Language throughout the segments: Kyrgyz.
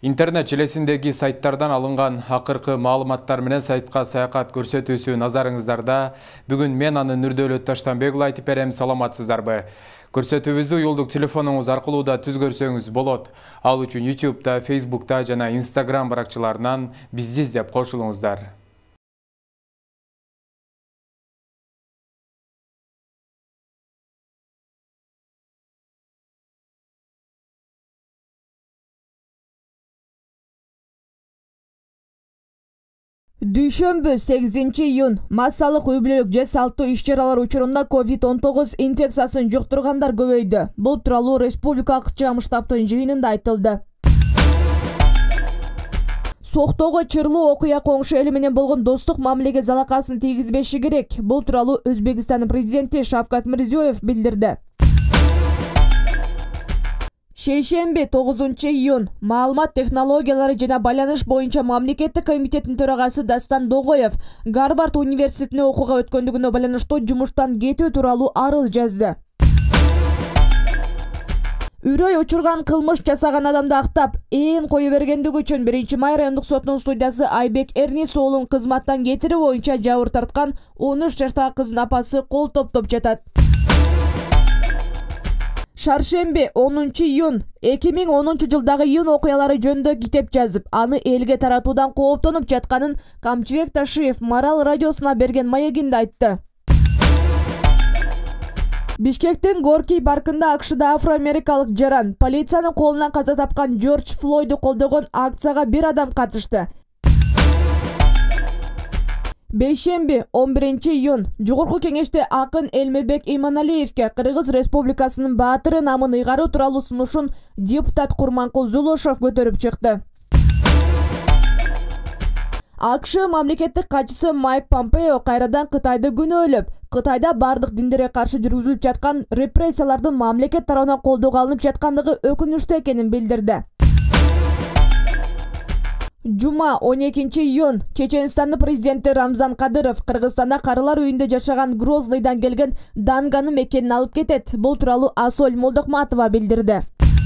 Интернет желесіндегі сайттардан алынған ақырқы маалыматтар менен сайтқа саякат көрсөтүүсү назарыңыздарда. Бүгүн мен аны Нурдөлөт Таштанбекұлы айтып берем, саламатсыздарбы. Көрсөтүүбүздү юлдук телефонуңуз аркылуу да түз көрсөңүз болот. Ал үчүн YouTube'да, Facebook'та жана Instagram баракчаларынан бизди издеп кошулуңуздар. Дүйшөмбү 8-июнь массалык үй-бүлөлүк же салттуу иш-чаралар учурунда COVID-19 инфекциясын жуктургандар көбөйдү. Бул тууралуу республикалык ЖАМ штабтын жыйынында айтылды. Соктогу чырлуу окуя коңшу эли менен болгон достук мамилеге залакасын тийгизбеши керек. Бул тууралуу Өзбекстандын президенти Шавкат Мирзиёев билдирди. Шейшемби 9-июнь маалымат технологиялары жана байланыш боюнча мамлекеттик комитеттин төрагасы Дастан Догоев Гарвард университетине окууга өткөндүгүнө байланыштуу жумуштан кетүү тууралуу арыз жазды. Үрөй учурган кылмыш жасаган адамды актап, ээн кое бергендиги үчүн 1-Май райондук сотунун судьясы Айбек Эрнис уулун кызматтан кетирүү боюнча жабыр тарткан 13 жаштагы кыздын апасы кол топтоп жатат. Шаршемби 10-июнь 2010 жылдагы июнь окуялары жөнүндө китеп жазып, аны элге таратуудан кооптонуп жатканын Камчыбек Ташиев Марал радиосуна берген маегинде айтты. Бишкектин Горький паркында АКШда афроамерикалык жаран полициянын колунан каза тапкан Джордж Флойду колдогон акцияга бир адам катышты. Бейшемби 11-июнь Жогорку кеңеште акын Элмебек Иманалиевке Кыргыз Республикасынын баатыры намын ыйгаруу тууралуу сунушун депутат Курманкул Зулушев көтөрүп чыкты. АКШ мамлекеттик катчысы Майк Помпео кайрадан Кытайды күнөөлөп, Кытайда бардык диндерге каршы жүргүзүлүп жаткан репрессиялардын мамлекет тарабынан колдоого алынып жаткандыгы өкүнүчтүү экенин билдирди. Жума 12-июнь Чеченстандын президенти Рамзан Кадыров Кыргызстанда карылар үйүндө жашаган Грозныйдан келген Данганы мекенин алып кетет. Бул тууралуу Асоль Молдокматова билдирди.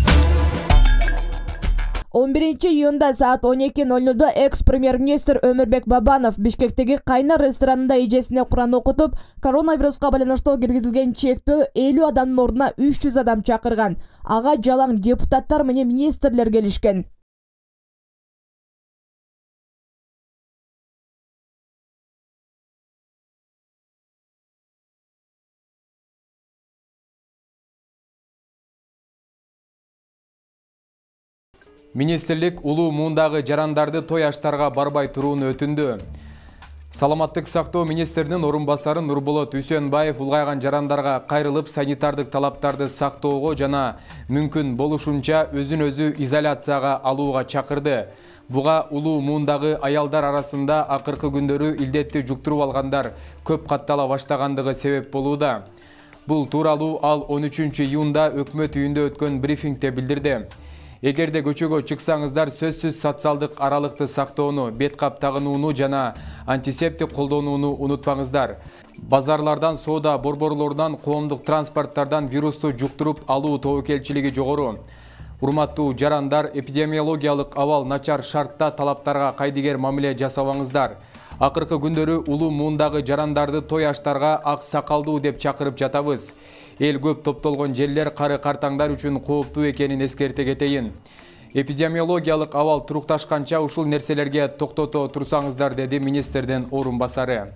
11-июнда саат 12:00 экс-премьер-министр Өмүрбек Бабанов Бишкектеги Кайнар ресторанында эжесине Куран окутуп, коронавируска байланыштуу киргизилген чектөө 50 адамдын ордуна 300 адам чакырган. Ага жалаң депутаттар менен министрлер келишкен. Министрлик улуу муундагы жарандарды той аштарга барбай турууну өтүндү. Саламаттык сактоо министринин орун басары Нурболот Үсөнбаев улгайган жарандарга кайрылып санитардык талаптарды сактоого жана мүмкүн болушунча өзүн-өзү изоляцияга алууга чакырды. Буга улуу муундагы аялдар арасында акыркы күндөрү илдетти жуктуруп алгандар көп каттала баштагандыгы себеп болууда. Бул тууралуу ал 13-июнда өкмөт үйүндө өткөн брифингде билдирди. Эгерде көчөгө чыксаңыздар сөзсүз социалдык аралыкты сактоону, бет кап тагынууну жана антисептик колдонууну унутпаңыздар. Базарлардан, соода борборлорунан, коомдук транспорттардан вирусту жуктуруп алуу тобокелчилиги жогору. Урматтуу жарандар, эпидемиологиялык абал начар шартта талаптарга кайдыгер мамиле жасабаңыздар. Акыркы күндөрү улуу муундагы жарандарды той аштарга ак сакалдуу деп чакырып жатабыз. Эл көп топтолгон жерлер кары картаңдар үчүн кооптуу экенин эскерте кетейин. Эпидемиологиялык абал турукташканча ушул нерселерге токтото турсаңыздар, деди министрдин орун басары.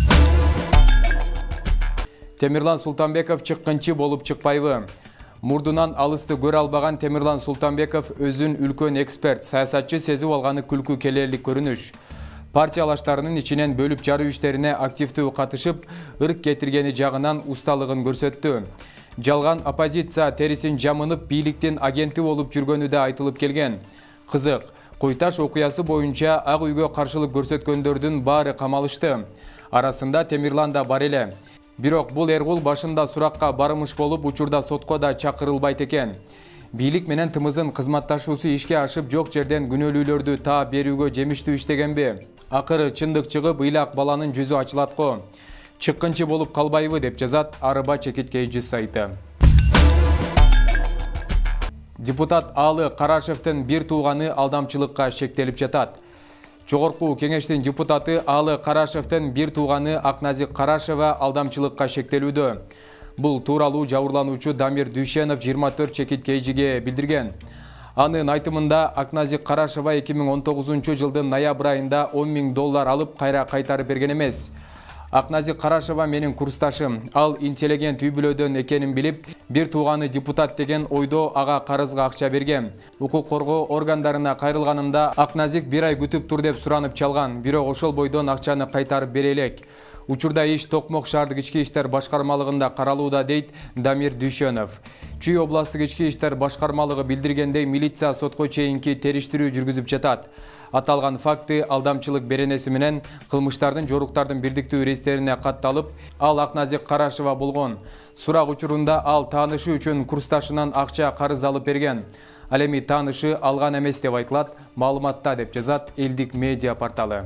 Темирлан Султанбеков чыккынчы болуп чыкпайбы? Мурдунан алысты көрө албаган Темирлан Султанбеков өзүн үлкөн эксперт, саясатчы сезип алганы күлкү келерлик көрүнүш. Партиялаштарынын ичинен бөлүп жаруу иштерине активдүү катышып, ырк кетиргени жагынан усталыгын көрсөттү. Жалган оппозиция терисин жамынып, бийликтин агенти болуп жүргөнү да айтылып келген. Кызык, Куйташ окуясы боюнча Ак үйгө каршылык көрсөткөндөрдүн баары камалышты. Арасында Темирлан да бар эле. Бирок бул эргул башында суракка барымыш болуп, учурда сотко да чакырылбайт экен. Бийлик менен тымызын кызматташуусу ишке ашып, жок жерден күнөөлүүлөрдү таап берүүгө жемиштүү иштегенби? Акыры чындык чыгып, ыйлак баланын жүзү ачылат го. Чыккынчы болуп калбайбы деп жазат Арыба Чекиткей жүз сайты. Депутат Алы Карашевтин бир тууганы алдамчылыкка шектелип жатат. Жогорку кеңештин депутаты Алы Карашевтин бир тууганы Акназик Карашева алдамчылыкка шектелүүдө. Бул тууралуу жабырлануучу Дамир Дүйшенов 24 чекит KG'ге билдирген. Анын айтымында Акназик Карашева 2019 жылдын ноябрь айында $10 000 алып кайра кайтарып берген эмес. Акназик Карашева менин курсташым, ал интеллигент үй-бүлөдөн экенин билип, бир тууганы депутат деген ойдо ага карызга акча берген. Укук коргоо органдарына кайрылганымда Акназик бир ай күтүп тур деп суранып чалган, бирок ошол бойдон акчаны кайтарып бере элек. Учурда иш Токмок шаардык ички иштер башкармалыгында каралууда, дейт Дамир Дүйшенов. Чүй областтык ички иштер башкармалыгы билдиргендей, милиция сотко чейинки териштирүү жүргүзүп жатат. Аталган факты алдамчылык беренеси менен кылмыштардын жоруктардын бирдиктүү рейстерине катталып, ал Акназик Карашева болгон. Сурак учурунда ал таанышы үчүн курсташынан акча карыз алып берген. Ал эми таанышы алган эмес деп айтылат маалыматта, деп жазат Элдик медиа порталы.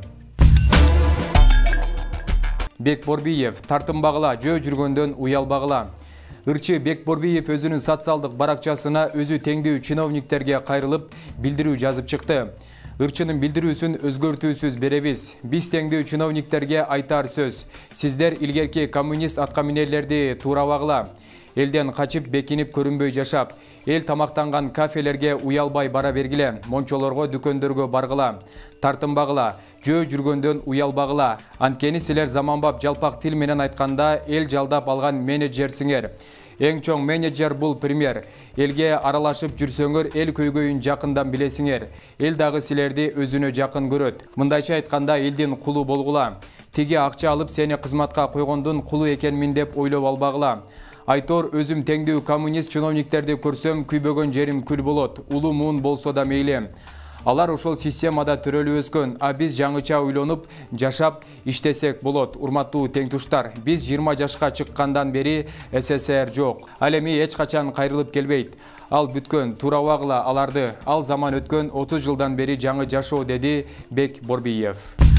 Бекборбиев тартынбагыла, жөө жүргөндөн уялбагыла. Ырчы Бекборбиев өзүнүн социалдык баракчасына өзү теңдүү чиновниктерге кайрылып билдирүү жазып чыкты. Ырчынын билдирүүсүн өзгөртүүсүз беребиз. Биз теңдүү чиновниктерге айтар сөз. Сиздер илгерки коммунист аткаминерлерди туурабагыла. Элден качып бекинип көрүнбөй жашап, эл тамактанган кафелерге уялбай бара бергиле, мончолорго, дүкөндөргө баргыла. Тартынбагыла, жөө жүргөндөн уялбагыла. Анткени силер заманбап жалпак тил менен айтканда эл жалдап алган менеджерсиңер. Эң чоң менеджер бул премьер. Элге аралашып жүрсөңөр, эл көйгөйүн жакындан билесиңер. Эл дагы силерди өзүнө жакын көрөт. Мындайча айтканда элдин кулу болгула. Тиги акча алып сени кызматка койгондун кулу экенмин деп ойлоп албагыла. Айтор, өзүм теңдүү коммунист чиновниктерди көрсөм күйбөгөн жерим күл болот. Улуу муун болсо да мейли. Алар ошол системада төрөлүп өскөн, а биз жаңыча ойлонуп, жашап, иштесек болот. Урматтуу теңтуштар, биз 20 жашка чыккандан бери СССР жок. Ал эми эч качан кайрылып келбейт. Ал бүткөн, туурабагыла аларды. Ал заман өткөн, 30 жылдан бери жаңы жашоо, деди Бекборбиев.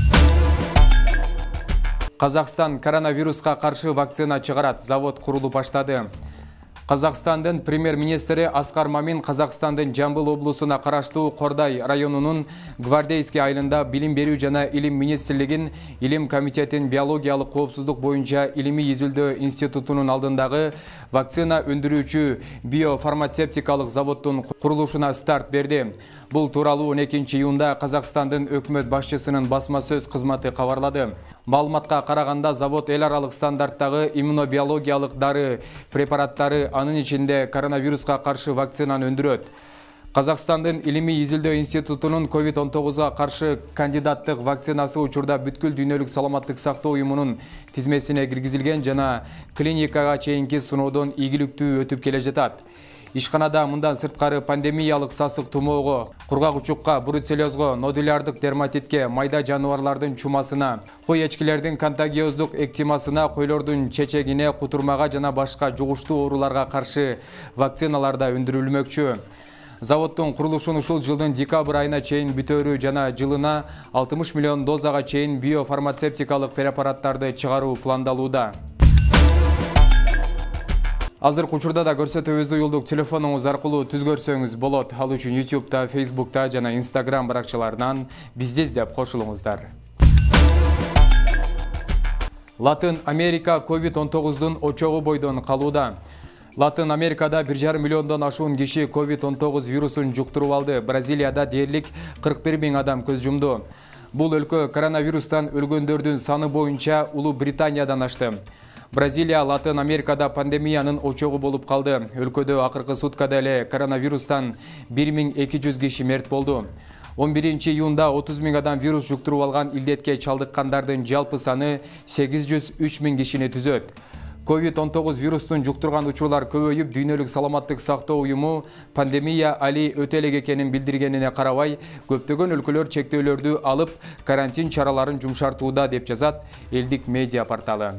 Казакстан коронавируска каршы вакцина чыгарат. Завод курулуп баштады. Казакстандын премьер-министри Аскар Мамин Казакстандын Жамбыл облусуна караштуу Кордай районунун Гвардейский айылында билим берүү жана илим министрлигин, илим комитетин биологиялык коопсуздук боюнча илимий изилдөө институтунун алдындагы вакцина өндүрүүчү биофармацевтикалык заводдун курулушуна старт берди. Бул тууралуу 12-июнда Казакстандын өкмөт башчысынын басма сөз кызматы кабарлады. Маалыматка караганда, завод эл аралык стандарттагы иммунобиологиялык дары препараттары, анын ичинде коронавируска каршы вакцинаны өндүрөт. Казакстандын илимий изилдөө институтунун COVID-19-га каршы кандидаттык вакцинасы учурда бүткүл дүйнөлүк саламаттык сактоо уюмунун тизмесине киргизилген жана клиникага чейинки сыноодон ийгиликтүү өтүп келе жатат. Ишканада мындан сырткары пандемиялык сасык тумоого, кургак учукка, бруцеллезго, нодулярдык дерматитке, майда жаныбарлардын чумасына, кой эчкилердин контагиоздук эктимасына, койлордун чечегине, кутурмага жана башка жугуштуу ооруларга каршы вакциналар да өндүрүлмөкчү. Заводдун курулушун ушул жылдын декабрь айына чейин бүтөөрү жана жылына 60 миллион дозага чейин биофармацевтикалык препараттарды чыгаруу пландалууда. Азыркы учурда да көрсөтүүбүздү уюлдук телефонуңуз аркылуу түзгөрсөңүз болот. Ал үчүн YouTube'да, Facebook'та жана Instagram баракчаларынан бизди издеп кошулуңуздар. Латын Америка COVID-19'дун очогу бойдон калууда. Латын Америкада 1,5 миллиондон ашуун киши COVID-19 вирусун жуктуруп алды. Бразилияда дээрлик 41 000 адам көз жумду. Бул өлкө коронавирустан өлгөндөрдүн саны боюнча Улуу Британиядан ашты. Бразилия Латын Америкада пандемиянын очогу болуп калды. Өлкөдө акыркы суткада эле коронавирустан 1200 киши мерт болду. 11-июнда 30 000 адам вирус жуктуруп алган илдетке чалдыккандардын жалпы саны 803 000 кишини түзөт. COVID-19 вирустун жуктурган учурлар көбөйүп, дүйнөлүк саламаттык сактоо уюму пандемия али өтө элек экенин билдиргенине карабай, көптөгөн өлкөлөр чектөөлөрдү алып, карантин чараларын жумшартууда, деп жазат Элдик медиа порталы.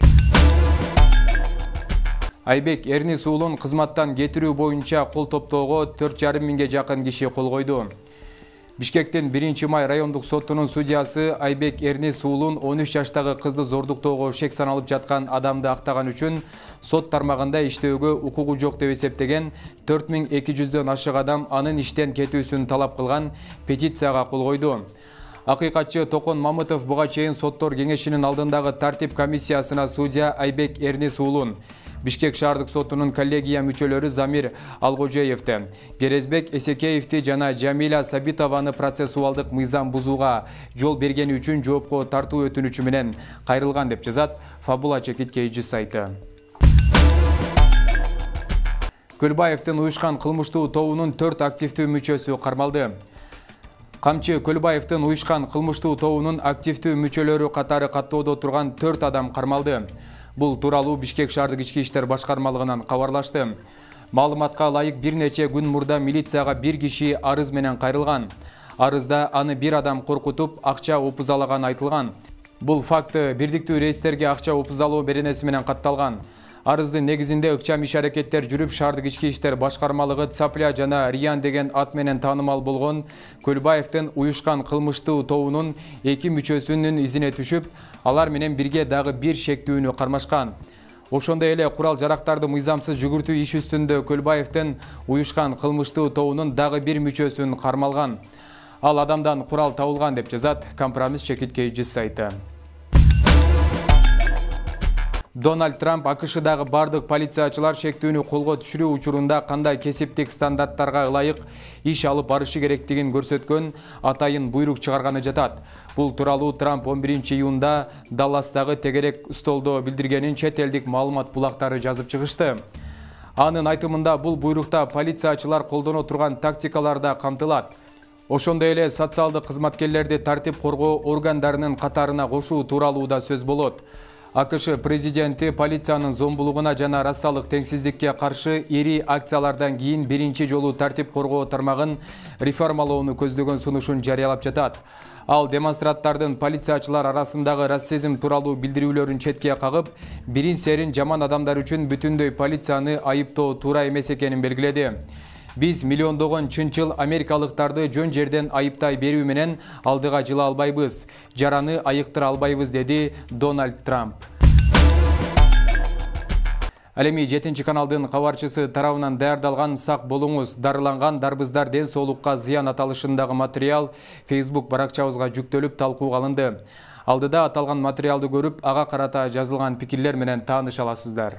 Айбек Эрнис уулун кызматтан кетирүү боюнча кол топтоого 4,5 миңге жакын киши кол койду. Бишкектин 1-май райондук соттунун судьясы Айбек Эрнис уулун 13 жаштагы кызды зордуктоого шек саналып жаткан адамды актаган үчүн сот тармагында иштөөгө укугу жок деп эсептеген 4200дөн ашык адам анын иштен кетүүсүн талап кылган петицияга кол койду. Акыйкатчы Токон Мамытов буга чейин соттор кеңешинин алдындагы тартип комиссиясына судья Айбек Эрнис уулун, Бишкек шаардык сотунун коллегия мүчөлөрү Замир Алгожеевти, Керезбек Эсекеевти жана Жамиля Сабитованы процессуалдык мыйзам бузууга жол бергени үчүн жоопко тартуу өтүнүчү менен кайрылган деп жазат Фабула Чекиткейчи сайты. Көлбаевдин уюшкан кылмыштуу тобунун 4 активдүү мүчөсү кармалды. Камчы Көлбаевдин уюшкан кылмыштуу тобунун активдүү мүчөлөрү катары каттоодо турган 4 адам кармалды. Бул тууралуу Бишкек шаардык ички иштер башкармалыгынан кабарлашты. Маалыматка ылайык бир нече күн мурда милицияга бир киши арыз менен кайрылган. Арызда аны бир адам коркутуп, акча опузалаган айтылган. Бул факты бирдиктүү рейстерге акча опузалоо беренеси менен катталган. Арыздын негизинде ыкчам иш-аракеттер жүрүп шаардык ички иштер башкармалыгы Цапля жана Риян деген ат менен таанымал болгон Көлбаевдин уюшкан кылмыштуу тобунун 2 мүчөсүнүн изине түшүп, алар менен бирге дагы бир шектүүнү кармашкан. Ошондой эле курал жарактарды мыйзамсыз жүгүртүү иш үстүндө Көлбаевдин уюшкан кылмыштуу тобунун дагы бир мүчөсүн кармалган. Ал адамдан курал табылган деп жазат Компромисс Чекиткейчи сайты. Дональд Трамп АКШдагы бардык полициячылар шектүүнү колго түшүрүү учурунда кандай кесиптик стандарттарга ылайык иш алып барышы керектигин көрсөткөн атайын буйрук чыгарганы жатат. Бул тууралуу Трамп 11-июнда Далластагы тегерек столдо билдиргенин чет элдик маалымат булактары жазып чыгышты. Анын айтымында бул буйрукта полициячылар колдоно турган тактикалар да камтылат. Ошондой эле социалдык кызматкерлерди тартип коргоо органдарынын катарына кошуу тууралуу да сөз болот. АКШ президенти полициянын зомбулугуна жана расалык теңсиздикке каршы ири акциялардан кийин биринчи жолу тартип коргоо тармагын реформалоону көздөгөн сунушун жарыялап жатат. Ал демонстранттардын полициячылар арасындагы расизм тууралуу билдирүүлөрүн четке кагып, бирин серин жаман адамдар үчүн бүтүндөй полицияны айыптоо туура эмес экенин белгиледи. Биз миллиондогон чынчыл америкалыктарды жөн жерден айыптай берүү менен алдыга жыла албайбыз, жараны айыктыра албайбыз, деди Дональд Трамп. Ал эми 7-каналдын кабарчысы тарабынан даярдалган "Сак болуңуз, дарыланган дарбыздар ден соолукка зыян" аталышындагы материал Facebook баракчабызга жүктөлүп талкууга алынды. Алдыда аталган материалды көрүп, ага карата жазылган пикирлер менен тааныша аласыздар.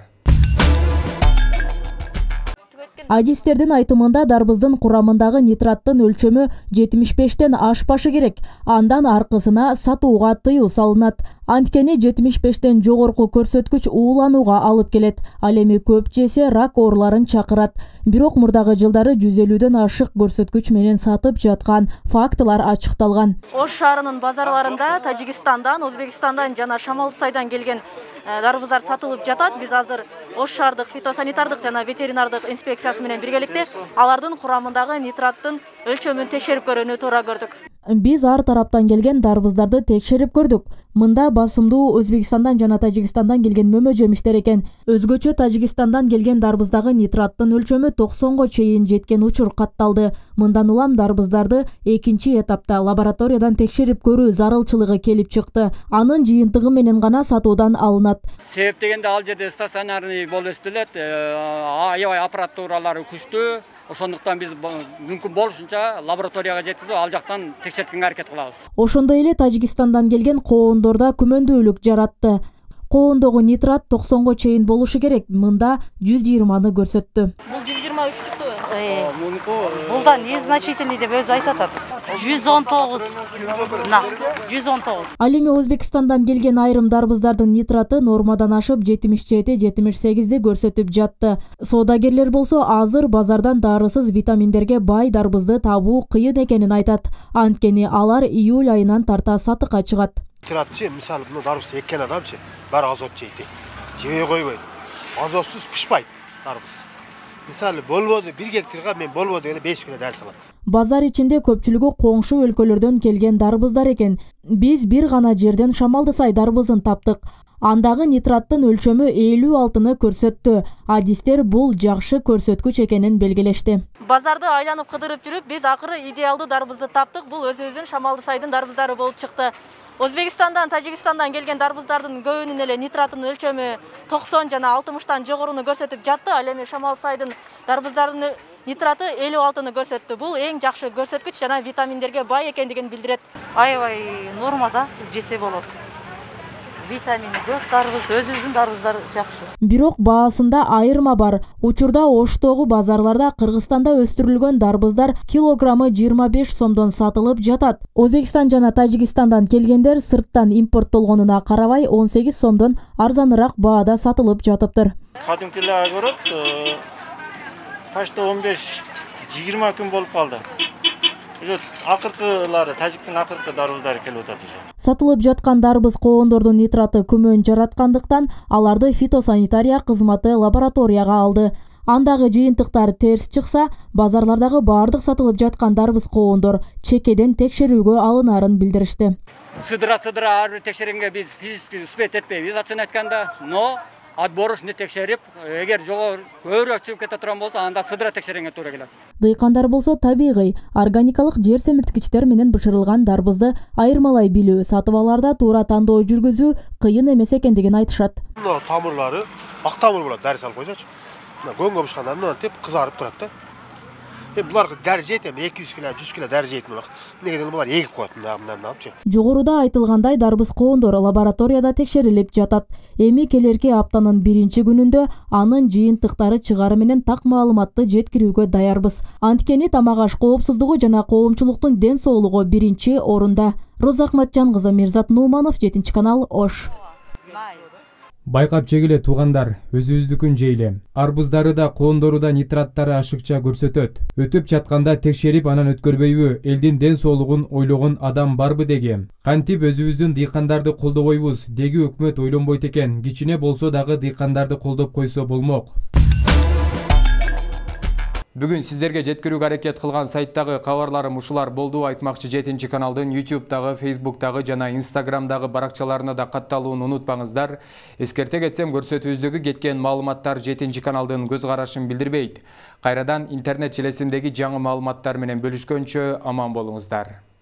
Адистердин айтымында дарбыздын курамындагы нитраттын өлчөмү 75тен ашпашы керек. Андан аркысына сатууга тыюу салынат. Анткени 75тен жогорку көрсөткүч ууланууга алып келет. Ал эми көп жесе рак ооруларын чакырат. Бирок мурдагы жылдары 150дөн ашык көрсөткүч менен сатып жаткан фактылар ачыкталган. Ош шаарынын базарларында Тажикстандан, Өзбекстандан жана Шамал-Сайдан келген дарбыздар сатылып жатат. Биз азыр Ош шаардык фитосанитардык жана ветеринардык инспекциясы менен биргеликте алардын курамындагы нитраттын өлчөмүн текшерип көрүүнү туура көрдүк. Биз ар тараптан келген дарбыздарды текшерип көрдүк. Мында басымдуу Өзбекстандан жана Тажикстандан келген мөмө-жемиштер экен. Өзгөчө Тажикстандан келген дарбыздагы нитраттын өлчөмү 90го чейин жеткен учур катталды. Мындан улам дарбыздарды экинчи этапта лабораториядан текшерип көрүү зарылчылыгы келип чыкты. Анын жыйынтыгы менен гана сатуудан алынат. Себеп дегенде ал жерде стационарный болуп эстелет, аябай аппаратуралары күчтүү. Ошондуктан биз мүмкүн болушунча лабораторияга жеткизип, ал жактан текшерткенге аракет кылабыз. Ошондой эле Тажикстандан келген коондордо күмөндүүлүк жаратты. Коондогу нитрат 90го чейин болушу керек. Мында 120ны көрсөттү. Бул 123-түктүбү? Булдан незначительный деп өзү айтып атат. 119. 119. Ал эми Өзбекстандан келген айрым дарбыздардын нитраты нормадан ашып 77-78ди көрсөтүп жатты. Соодагерлер болсо азыр базардан дарысыз витаминдерге бай дарбызды табуу кыйын экенин айтат. Анткени алар июль айынан тарта сатыкка чыгат. Нитрат мисалы мына дарбыз эккен адамчы баары азот жейт. Жебей койбойт. Азотсуз пышпайт дарбыз. Мисалы болбоду 1 гектарга мен болбоду дегенде 5 күнө дайыр салат. Базар ичинде көпчүлүгү коңшу өлкөлөрдөн келген дарбыздар экен. Биз бир гана жерден Шамалды сай дарбызын таптык. Андагы нитраттын өлчөмү 56-ны көрсөттү. Адистер бул жакшы көрсөткүч экенин белгилешти. Базарды айланып кыдырып жүрүп, биз акыры идеалдуу дарбызды таптык. Бул өзүбүздүн Шамалды сайдын дарбыздары болуп чыкты. Өзбекстандан, Тажикстандан келген дарбыздардын көбүнүн эле нитраттын өлчөмү 90 жана 60тан жогоруну көрсөтүп жатты. Ал эми Шамал сайдын дарбыздардын нитраты 56-ны көрсөттү. Бул эң жакшы көрсөткүч жана витаминдерге бай экендигин билдирет. Аябай нормада жесе болот. Витамини көп дарбыз, өзүбүздүн дарбыздар жакшы. Бирок баасында айырма бар. Учурда Оштогу базарларда Кыргызстанда өстүрүлгөн дарбыздар килограммы 25 сомдон сатылып жатат. Өзбекстан жана Тажикстандан келгендер сырттан импорттолгонуна карабай 18 сомдон арзаныраак баада сатылып жатыптыр. Кадимкилерге көрөт, почти 15-20 күн болуп калды. Акыркылары, тажиктин акыркы дарбыздары келип атат уже. Сатылып жаткан дарбыз коондордун нитраты күмөн жараткандыктан аларды фитосанитария кызматы лабораторияга алды. Андагы жыйынтыктар терс чыкса, базарлардагы баардык сатылып жаткан дарбыз коондор чекеден текшерүүгө алынарын билдиришти. Сыдыра ар бир текшеренгенге биз физически успеть этпейбиз, ачыгын айтканда, но отборочный текшерип, эгер жогору көбүрөөк чыгып кете турган болсо, анда сыдыра текшеренге туура келет. Дыйкандар болсо табигый, органикалык жер семирткичтер менен бышырылган дарбызды айырмалай билүү, сатып аларда туура тандоо жүргүзүү кыйын эмес экендигин айтышат. Тамырлары ак тамыр болот, дәрі салып койсочу. Көңгө бышканда мындан теп кызарып турат да. Буларга дәрі жейт, 200 кило, 100 кило дәрі жейт булар. Негеден булар эгип коет мындапчы. Жогоруда айтылгандай дарбыз коондор лабораторияда текшерилип жатат. Эми келерки аптанын 1-күнүндө анын жыйынтыктары чыгары менен так маалыматты жеткирүүгө даярбыз. Анткени тамак аш коопсуздугу жана коомчулуктун ден соолугу 1-орунда. Роза Ахматжан кызы, Мирзат Нуманов, 7-канал, Ош. Байкап жегиле туугандар, өзүбүздүкүн жейле. Арбуздары да, коондору да нитраттары ашыкча көрсөтөт. Өтүп жатканда текшерип анан өткөрбөйбү? Элдин ден соолугун ойлогон адам барбы деги? Кантип өзүбүздүн дыйкандарды колдобойбуз? Деги өкмөт ойлонбойт экен. Кичине болсо дагы дыйкандарды колдоп койсо болмок. Бүгүн сиздерге жеткирүүгө аракет кылган сайттагы кабарларым ушулар болду. Айтмакчы 7-каналдын YouTube'дагы, Facebook'тагы жана Instagram'дагы баракчаларына да катталууну унутпаңыздар. Эскерте кетсем, көрсөтүүбүздөгү кеткен маалыматтар 7-каналдын көз карашын билдирбейт. Кайрадан интернет желесиндеги жаңы маалыматтар менен бөлүшкөнчө аман болуңуздар.